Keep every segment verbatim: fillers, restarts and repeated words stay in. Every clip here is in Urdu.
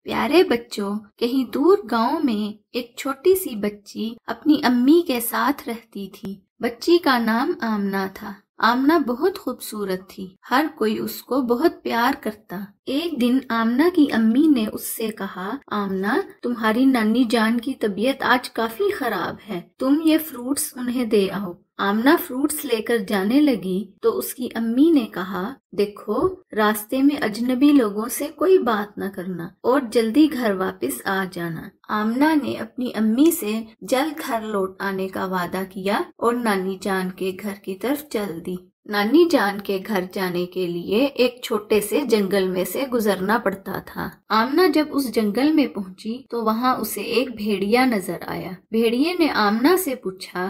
پیارے بچوں، کہیں دور گاؤں میں ایک چھوٹی سی بچی اپنی امی کے ساتھ رہتی تھی۔ بچی کا نام آمنہ تھا۔ آمنہ بہت خوبصورت تھی، ہر کوئی اس کو بہت پیار کرتا۔ ایک دن آمنہ کی امی نے اس سے کہا، آمنہ، تمہاری نانی جان کی طبیعت آج کافی خراب ہے، تم یہ فروٹس انہیں دے آؤ۔ آمنہ فروٹس لے کر جانے لگی تو اس کی امی نے کہا، دیکھو، راستے میں اجنبی لوگوں سے کوئی بات نہ کرنا اور جلدی گھر واپس آ جانا۔ آمنہ نے اپنی امی سے جلد گھر لوٹ آنے کا وعدہ کیا اور نانی جان کے گھر کی طرف چل دی۔ نانی جان کے گھر جانے کے لیے ایک چھوٹے سے جنگل میں سے گزرنا پڑتا تھا۔ آمنہ جب اس جنگل میں پہنچی تو وہاں اسے ایک بھیڑیا نظر آیا۔ بھیڑیے نے آمنہ سے پوچھا،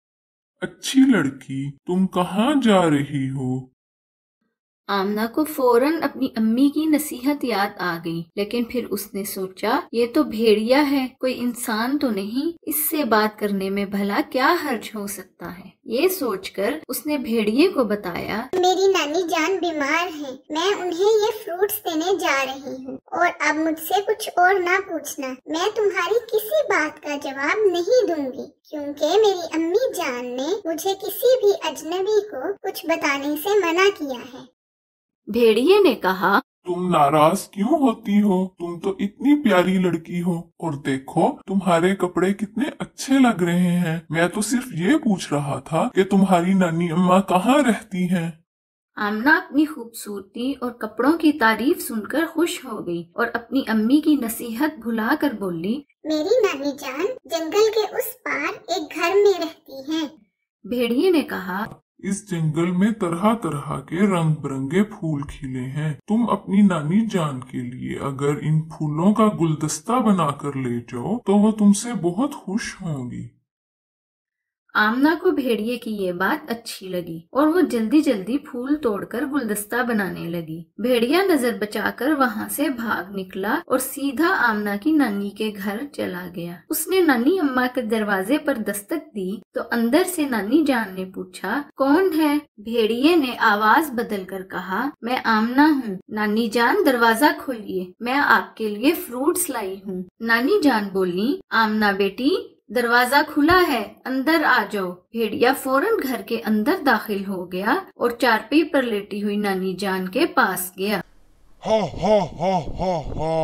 اچھی لڑکی، تم کہاں جا رہی ہو؟ آمنہ کو فوراً اپنی امی کی نصیحت یاد آ گئی، لیکن پھر اس نے سوچا، یہ تو بھیڑیا ہے، کوئی انسان تو نہیں، اس سے بات کرنے میں بھلا کیا حرج ہو سکتا ہے۔ یہ سوچ کر اس نے بھیڑیے کو بتایا، میری نانی جان بیمار ہیں، میں انہیں یہ فروٹس دینے جا رہی ہوں، اور اب مجھ سے کچھ اور نہ پوچھنا، میں تمہاری کسی بات کا جواب نہیں دوں گی، کیونکہ میری امی جان نے مجھے کسی بھی اجنبی کو کچھ بتانے سے منع کیا ہے۔ بھیڑیے نے کہا، تم ناراض کیوں ہوتی ہو؟ تم تو اتنی پیاری لڑکی ہو، اور دیکھو تمہارے کپڑے کتنے اچھے لگ رہے ہیں۔ میں تو صرف یہ پوچھ رہا تھا کہ تمہاری نانی اماں کہاں رہتی ہیں؟ آمنہ اپنی خوبصورتی اور کپڑوں کی تعریف سن کر خوش ہو گئی اور اپنی امی کی نصیحت بھلا کر بولی، میری نانی جان جنگل کے اس پار ایک گھر میں رہتی ہیں۔ بھیڑیے نے کہا، اس جنگل میں طرح طرح کے رنگ برنگے پھول کھلے ہیں، تم اپنی نانی جان کے لیے اگر ان پھولوں کا گلدستہ بنا کر لے جاؤ تو وہ تم سے بہت خوش ہوں گی۔ آمنہ کو بھیڑیے کی یہ بات اچھی لگی اور وہ جلدی جلدی پھول توڑ کر گلدستہ بنانے لگی۔ بھیڑیا نظر بچا کر وہاں سے بھاگ نکلا اور سیدھا آمنہ کی نانی کے گھر چلا گیا۔ اس نے نانی اماں کے دروازے پر دستک دی تو اندر سے نانی جان نے پوچھا، کون ہے؟ بھیڑیے نے آواز بدل کر کہا، میں آمنہ ہوں، نانی جان دروازہ کھولیے، میں آپ کے لیے فروٹس لائی ہوں۔ نانی جان بولی، آمنہ بیٹی، دروازہ کھلا ہے، اندر آ جاؤ۔ بھیڑیا فوراً گھر کے اندر داخل ہو گیا اور چارپائی پر لیٹی ہوئی نانی جان کے پاس گیا۔ ہا ہا ہا ہا ہا۔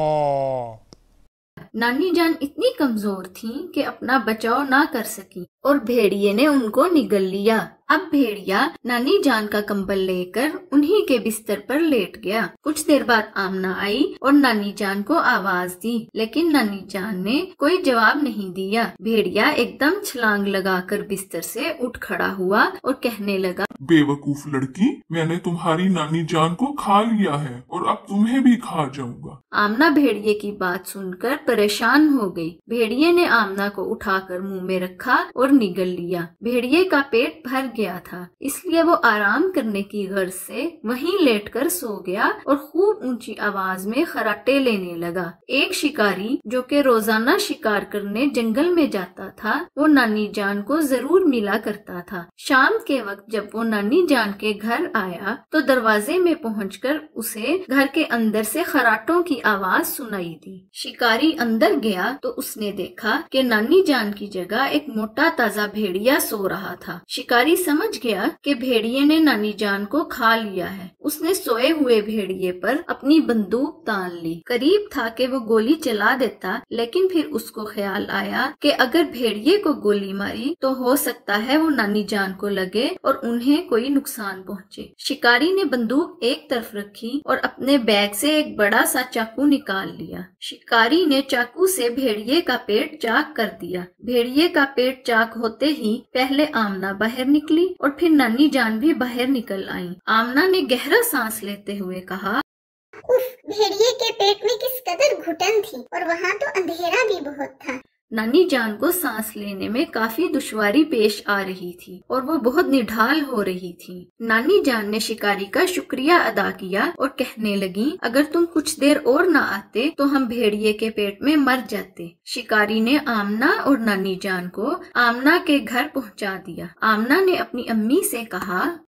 نانی جان اتنی کمزور تھیں کہ اپنا بچاؤ نہ کر سکی اور بھیڑیے نے ان کو نگل لیا۔ اب بھیڑیا نانی جان کا کمبل لے کر انہی کے بستر پر لیٹ گیا۔ کچھ دیر بعد آمنہ آئی اور نانی جان کو آواز دی، لیکن نانی جان نے کوئی جواب نہیں دیا۔ بھیڑیا ایک دم چھلانگ لگا کر بستر سے اٹھ کھڑا ہوا اور کہنے لگا، بے وقوف لڑکی، میں نے تمہاری نانی جان کو کھا لیا ہے اور اب تمہیں بھی کھا جاؤں گا۔ آمنہ بھیڑیے کی بات سن کر پریشان ہو گئی۔ بھیڑیے نے آمنہ کو اٹھا کر منہ میں رکھا اور نگل لیا۔ بھیڑیے کا پیٹ بھر گیا تھا، اس لیے وہ آرام کرنے کی غرض سے وہیں لیٹ کر سو گیا اور خوب اونچی آواز میں خراٹے لینے لگا۔ ایک شکاری جو کہ روزانہ شکار کرنے جنگل میں جاتا تھا، وہ نانی جان کو ضرور ملا کرتا تھا۔ شام کے وقت جب وہ نانی جان کے گھر آیا تو دروازے میں پہنچ کر اسے گھر کے اندر سے خراٹوں کی آواز سنائی دی۔ شکاری اندر گیا تو اس نے دیکھا کہ نانی جان کی جگہ ایک موٹا تازہ بھیڑیا سو رہا تھا۔ شکاری سمجھ گیا کہ بھیڑیے نے نانی جان کو کھا لیا ہے۔ اس نے سوئے ہوئے بھیڑیے پر اپنی بندوق تان لی۔ قریب تھا کہ وہ گولی چلا دیتا، لیکن پھر اس کو خیال آیا کہ اگر بھیڑیے کو گولی ماری تو ہو سکتا ہے وہ نانی جان کو لگے اور انہیں کوئی نقصان پہنچے۔ شکاری نے بندوق ایک طرف رکھی اور اپنے بیگ سے ایک بڑا سا چاقو نکال لیا۔ شکاری نے چاقو سے بھیڑیے کا پیٹ چاک کر دیا۔ بھیڑیے کا پیٹ چاک ہوتے ہی پہلے آمنہ باہر نکلی اور پھر نانی جان بھی باہر نکل آئیں۔ آمنہ نے گہرا سانس لیتے ہوئے کہا، اف، بھیڑیے کے پیٹ میں کس قدر گھٹن تھی، اور وہاں تو اندھیرا بھی بہت تھا۔ نانی جان کو سانس لینے میں کافی دشواری پیش آ رہی تھی اور وہ بہت نڈھال ہو رہی تھی۔ نانی جان نے شکاری کا شکریہ ادا کیا اور کہنے لگی، اگر تم کچھ دیر اور نہ آتے تو ہم بھیڑیے کے پیٹ میں مر جاتے۔ شکاری نے آمنہ اور نانی جان کو آمنہ کے گھر پہنچا دیا۔ آمنہ نے اپنی امی سے کہا،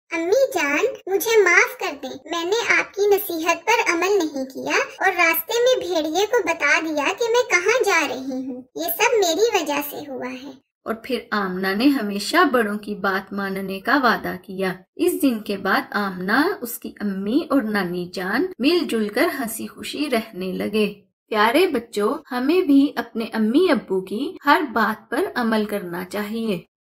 अम्मी जान, मुझे माफ कर दें, मैंने आपकी नसीहत पर अमल नहीं किया और रास्ते में भेड़िए को बता दिया कि मैं कहाँ जा रही हूँ। ये सब मेरी वजह से हुआ है। और फिर आमना ने हमेशा बड़ों की बात मानने का वादा किया। इस दिन के बाद आमना, उसकी अम्मी और नानी जान मिलजुल कर हंसी खुशी रहने लगे। प्यारे बच्चों, हमें भी अपने अम्मी अब्बू की हर बात पर अमल करना चाहिए।